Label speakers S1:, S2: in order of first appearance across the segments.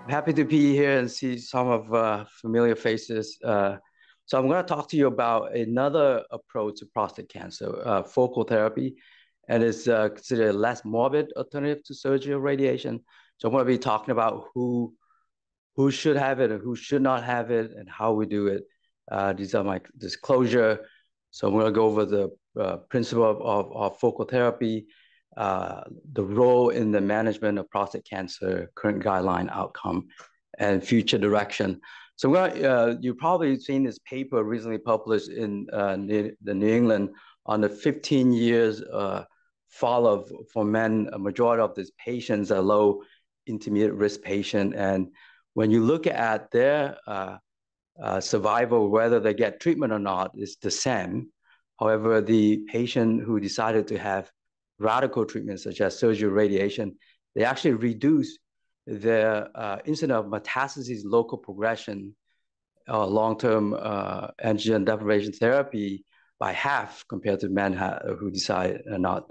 S1: Happy to be here and see some of familiar faces. So I'm going to talk to you about another approach to prostate cancer, focal therapy, and it's considered a less morbid alternative to surgery or radiation. So I'm going to be talking about who should have it and who should not have it and how we do it. These are my disclosure. So I'm going to go over the principle of focal therapy, the role in the management of prostate cancer, current guideline outcome, and future direction. So you've probably seen this paper recently published in the New England on the 15 years follow-up for men. A majority of these patients are low intermediate risk patient. And when you look at their survival, whether they get treatment or not, is the same. However, the patient who decided to have radical treatments such as surgery, radiation, they actually reduce their incidence of metastases, local progression, long-term androgen deprivation therapy by half compared to men who decide not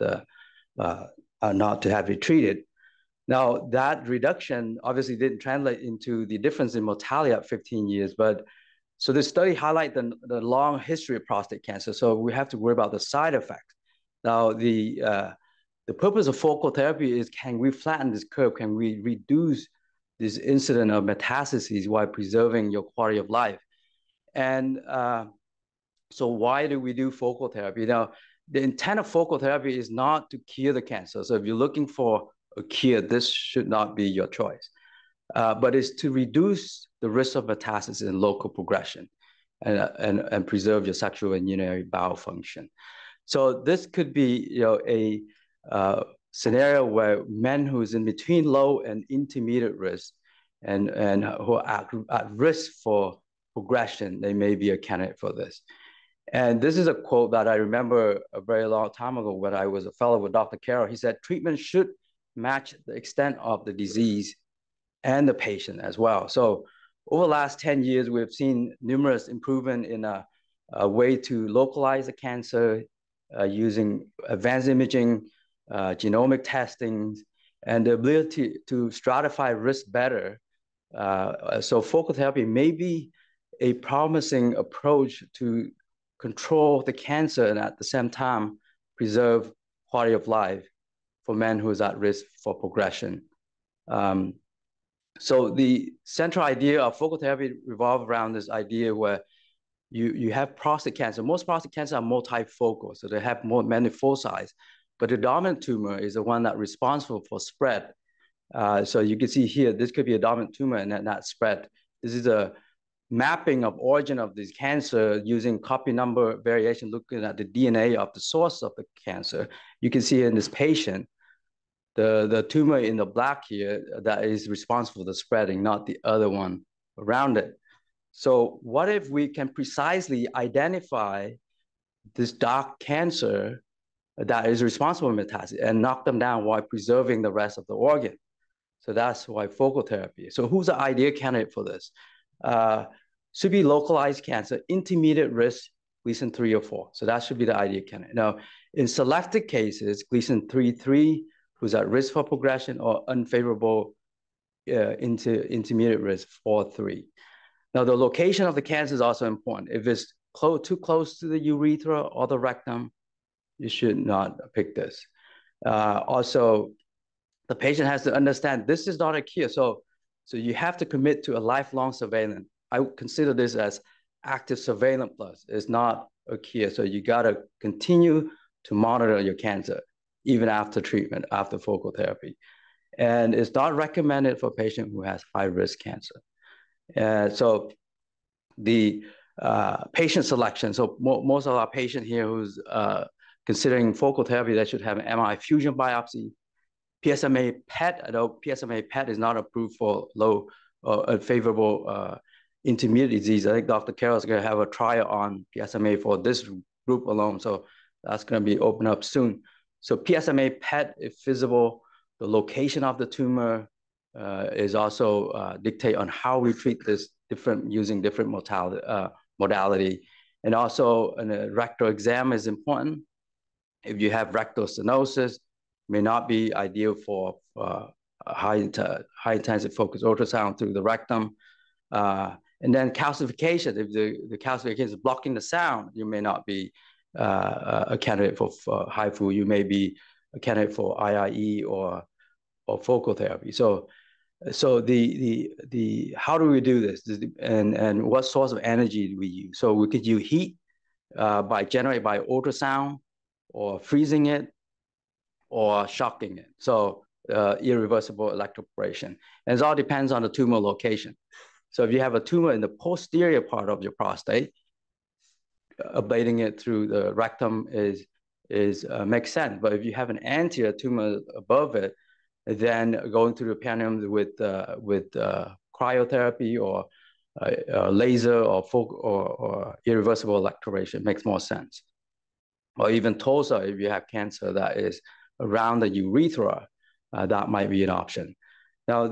S1: to have it treated. Now, that reduction obviously didn't translate into the difference in mortality at 15 years, but so this study highlights the long history of prostate cancer. So we have to worry about the side effects. Now, the purpose of focal therapy is, can we flatten this curve? Can we reduce this incidence of metastases while preserving your quality of life? And so why do we do focal therapy? Now, the intent of focal therapy is not to cure the cancer. So if you're looking for a cure, this should not be your choice. But it's to reduce the risk of metastasis and local progression and preserve your sexual and urinary bowel function. So this could be a scenario where men who is in between low and intermediate risk and who are at risk for progression, they may be a candidate for this. And this is a quote that I remember a very long time ago when I was a fellow with Dr. Carroll. He said, treatment should match the extent of the disease and the patient as well. So over the last 10 years, we've seen numerous improvements in a way to localize the cancer using advanced imaging, genomic testing, and the ability to stratify risk better. So focal therapy may be a promising approach to control the cancer and at the same time preserve quality of life for men who is at risk for progression. So the central idea of focal therapy revolves around this idea where you have prostate cancer. Most prostate cancer are multifocal, so they have many foci, but the dominant tumor is the one that's responsible for spread. So you can see here, this could be a dominant tumor and not spread. This is a mapping of origin of this cancer using copy number variation, looking at the DNA of the source of the cancer. You can see in this patient, the tumor in the black here that is responsible for the spreading, not the other one around it. So what if we can precisely identify this dark cancer that is responsible for metastasis and knock them down while preserving the rest of the organ? So that's why focal therapy. So who's the ideal candidate for this? Should be localized cancer, intermediate risk, Gleason 3 or 4. So that should be the ideal candidate. Now, in selected cases, Gleason 3, who's at risk for progression, or unfavorable intermediate risk 4-3. Now, the location of the cancer is also important. If it's too close to the urethra or the rectum, you should not pick this. Also, the patient has to understand this is not a cure. So you have to commit to a lifelong surveillance. I would consider this as active surveillance plus. It's not a cure. So you got to continue to monitor your cancer even after treatment, after focal therapy. And it's not recommended for a patient who has high-risk cancer. So the patient selection. So most of our patients here who's considering focal therapy, they should have an MRI fusion biopsy, PSMA PET. Although PSMA PET is not approved for low or unfavorable intermediate disease. I think Dr. Carroll is going to have a trial on PSMA for this group alone. So that's going to be opened up soon. So PSMA PET, if feasible, the location of the tumor is also dictate on how we treat this using different modality. And also a rectal exam is important. If you have rectal stenosis, may not be ideal for high intensity focused ultrasound through the rectum. And then calcification, if the calcification is blocking the sound, you may not be a candidate for HIFU. You may be a candidate for IIE or focal therapy. So the how do we do this? And what source of energy do we use? So we could use heat by ultrasound, or freezing it, or shocking it. So irreversible electroporation. And it all depends on the tumor location. So if you have a tumor in the posterior part of your prostate, ablating it through the rectum makes sense. But if you have an anterior tumor above it, then going through the perineum with cryotherapy or laser or irreversible electroporation makes more sense. Or even TOSA, if you have cancer that is around the urethra, that might be an option. Now,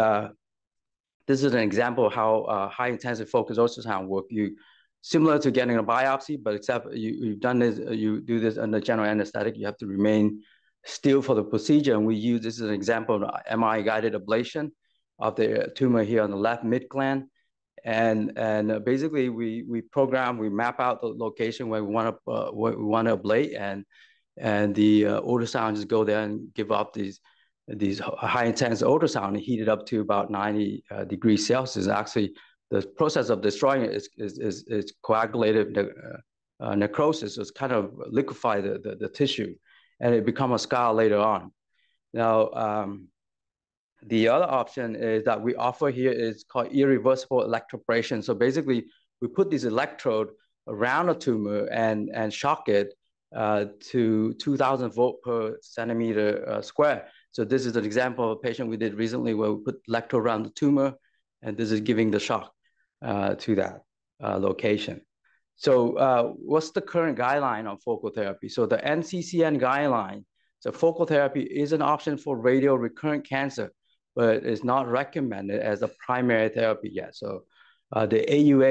S1: this is an example of how high-intensity focused ultrasound work. Similar to getting a biopsy, but except you do this under general anesthetic. You have to remain still for the procedure. And we use this as an example of MRI-guided ablation of the tumor here on the left mid-gland. And basically, we map out the location where we want to ablate, and the ultrasound just go there and give up these high intense ultrasound and heat it up to about 90 degrees Celsius. Actually, the process of destroying it is coagulative necrosis. So it's kind of liquefy the tissue, and it become a scar later on. Now, the other option is that we offer here is called irreversible electroporation. So basically, we put this electrode around a tumor and shock it to 2,000 volt per centimeter square. So this is an example of a patient we did recently where we put electrode around the tumor, and this is giving the shock to that location. So what's the current guideline on focal therapy? So the NCCN guideline, so focal therapy is an option for radio recurrent cancer, but it's not recommended as a primary therapy yet. So the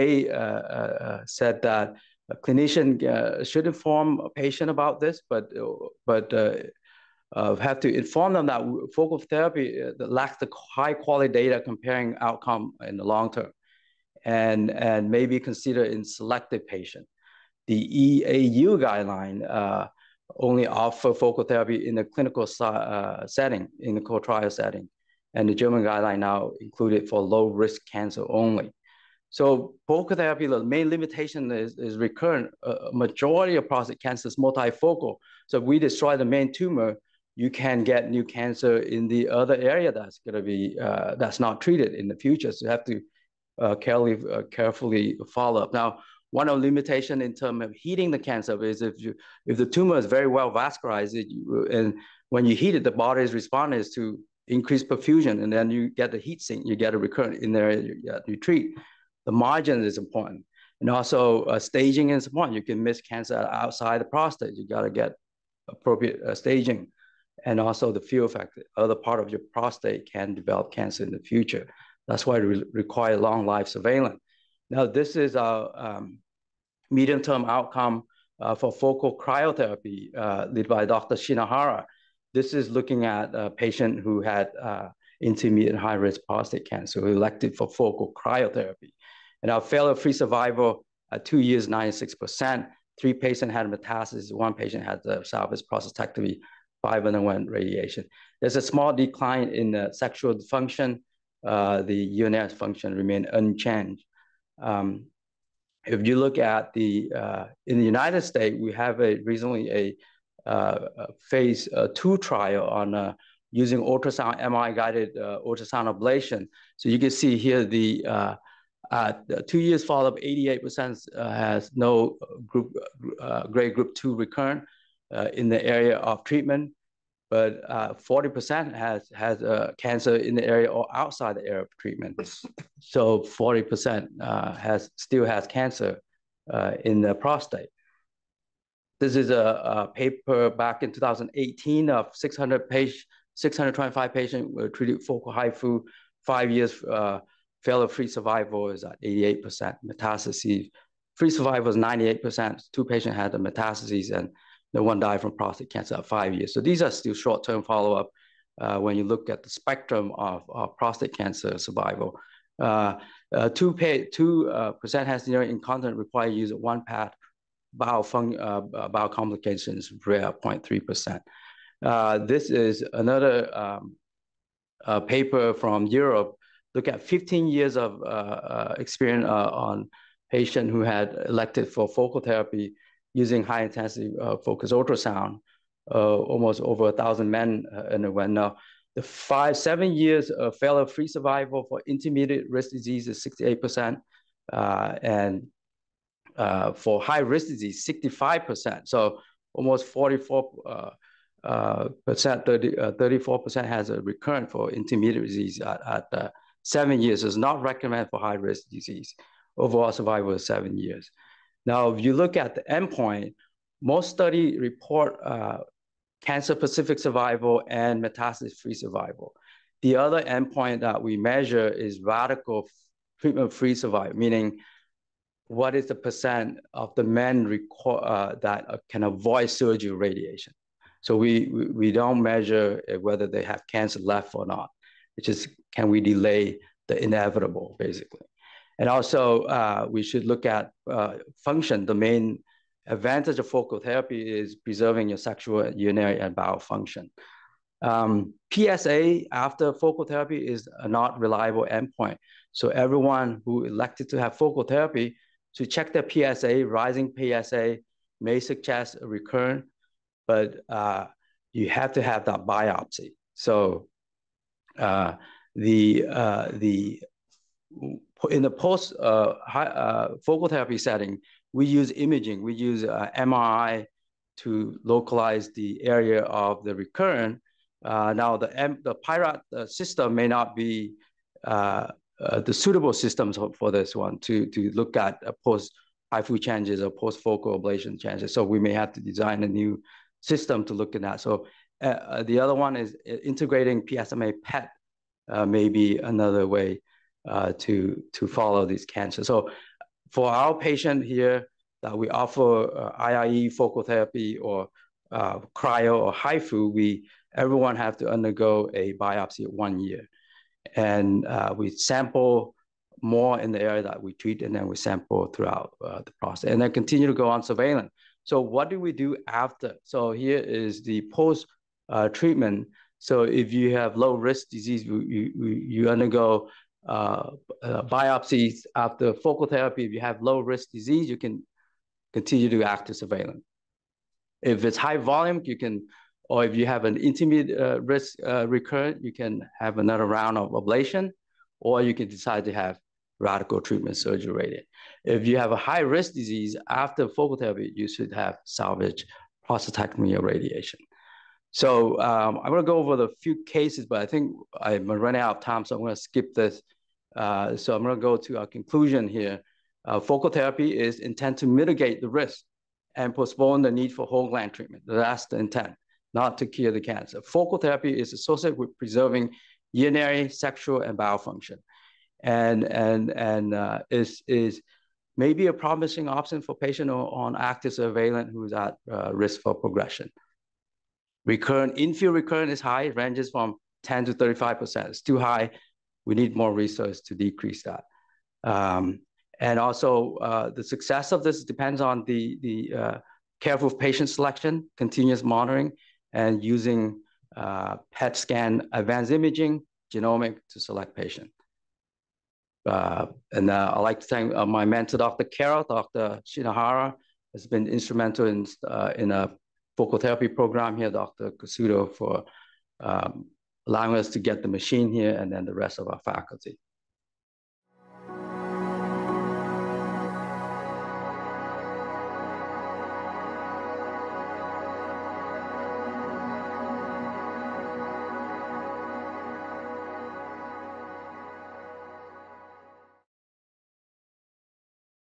S1: AUA said that a clinician should inform a patient about this, but have to inform them that focal therapy lacks the high quality data comparing outcome in the long term, and maybe consider in selected patient. The EAU guideline only offer focal therapy in the clinical setting, in the trial setting. And the German guideline now included for low risk cancer only. So focal therapy, the main limitation is recurrent. Majority of prostate cancer is multifocal. So if we destroy the main tumor, you can get new cancer in the other area that's going to be that's not treated in the future. So you have to carefully follow up. Now, one of the limitations in terms of heating the cancer is if the tumor is very well vascularized, and when you heat it, the body's response is to increase perfusion, and then you get the heat sink, you get a recurrent in there you treat. The margin is important. And also staging is important. You can miss cancer outside the prostate. You got to get appropriate staging. And also the field effect, other part of your prostate can develop cancer in the future. That's why we require long life surveillance. Now, this is our medium-term outcome for focal cryotherapy led by Dr. Shinohara. This is looking at a patient who had intermediate high-risk prostate cancer who elected for focal cryotherapy. And our failure-free survival at 2 years, 96%. 3 patients had metastasis. 1 patient had the salvage prostatectomy. 5 underwent radiation. There's a small decline in the sexual function. The urinary function remained unchanged. If you look at in the United States, we have recently a phase 2 trial on using ultrasound, MRI-guided ultrasound ablation. So you can see here the 2 years follow-up, 88% has no grade group 2 recurrent in the area of treatment, but 40% has cancer in the area or outside the area of treatment. So 40% still has cancer in the prostate. This is a paper back in 2018 of 625 patients were treated focal HIFU. 5 years failure-free survival is at 88%. Metastases free survival is 98%. 2 patients had the metastases, and no one died from prostate cancer at 5 years. So these are still short-term follow-up. when you look at the spectrum of prostate cancer survival. 2% has urinary incontinence require use of one pad. Bowel complications rare, 0.3%. This is another paper from Europe. Look at 15 years of experience on patient who had elected for focal therapy using high intensity focused ultrasound. Almost over 1,000 men underwent. Now, the 7 years of failure-free survival for intermediate risk disease is 68%, and for high-risk disease, 65%. So almost 44%, 34% has a recurrent for intermediate disease at 7 years. It's not recommended for high-risk disease. Overall survival is 7 years. Now, if you look at the endpoint, most studies report cancer-specific survival and metastasis-free survival. The other endpoint that we measure is radical treatment-free survival, meaning what is the percent of the men that can avoid surgery or radiation. So we don't measure whether they have cancer left or not. It's just, can we delay the inevitable, basically. And also, we should look at function. The main advantage of focal therapy is preserving your sexual, urinary, and bowel function. PSA after focal therapy is a not reliable endpoint. So everyone who elected to have focal therapy to check their PSA, rising PSA may suggest a recurrent, but you have to have that biopsy. So in the post focal therapy setting, we use imaging. We use MRI to localize the area of the recurrent. Now, the PIRAT system may not be the suitable systems for this one to look at post-HIFU changes or post-focal ablation changes. So we may have to design a new system to look at that. So the other one is integrating PSMA PET may be another way to follow these cancers. So for our patient here that we offer IIE focal therapy or cryo or HIFU, everyone have to undergo a biopsy at 1 year. And we sample more in the area that we treat, and then we sample throughout the process, and then continue to go on surveillance. So what do we do after? So here is the post-treatment. So if you have low-risk disease, you undergo biopsies after focal therapy. If you have low-risk disease, you can continue to do active surveillance. If it's high volume, you can, or if you have an intermediate risk recurrent, you can have another round of ablation, or you can decide to have radical treatment surgery radiation. If you have a high-risk disease after focal therapy, you should have salvage prostatectomy or radiation. So I'm going to go over the few cases, but I think I'm running out of time, so I'm going to skip this. So I'm going to go to our conclusion here. Focal therapy is intended to mitigate the risk and postpone the need for whole gland treatment. That's the intent, not to cure the cancer. Focal therapy is associated with preserving urinary, sexual, and bowel function, and is maybe a promising option for patients on active surveillance who's at risk for progression. Recurrent, infield recurrent is high, it ranges from 10 to 35%. It's too high. We need more research to decrease that. And also, the success of this depends on the careful patient selection, continuous monitoring, and using PET scan, advanced imaging, genomic to select patient. And I'd like to thank my mentor, Dr. Carroll. Dr. Shinohara has been instrumental in a focal therapy program here, Dr. Kasuto, for allowing us to get the machine here, and then the rest of our faculty.